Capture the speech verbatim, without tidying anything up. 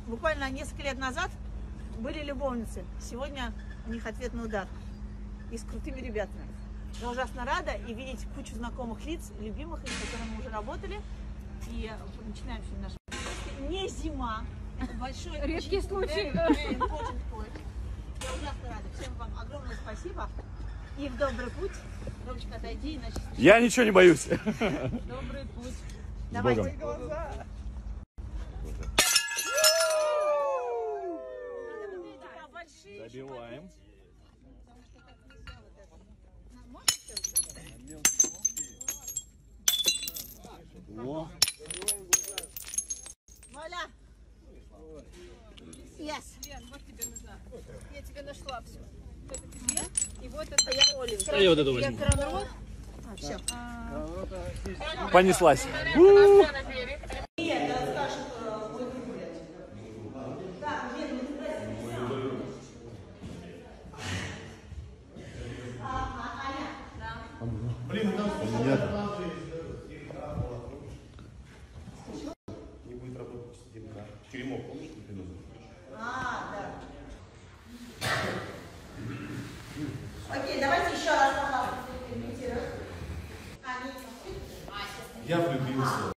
буквально несколько лет назад были любовницы. Сегодня у них ответный удар. И с крутыми ребятами. Я ужасно рада и видеть кучу знакомых лиц, любимых лиц, с которыми мы уже работали. И начинаем сегодня наш... Не зима. Это большой... Редкий случай. Я ужасно рада. Всем вам огромное спасибо. И в добрый путь. Ромочка, отойди, иначе... Я ничего не боюсь. Добрый путь. С Давайте. Богом. Забиваем. О. Валя! Yes. Лен, вот тебе нужна. Я тебе нашла все. Это тебе, и вот это Я Оля. А я вот это я возьму. кранрот. А, все. Понеслась. Не будет работать стенка. Теремок, помнишь, как ты называешь? А, да. Окей, давайте еще раз, пожалуйста, комментируем. Я влюбился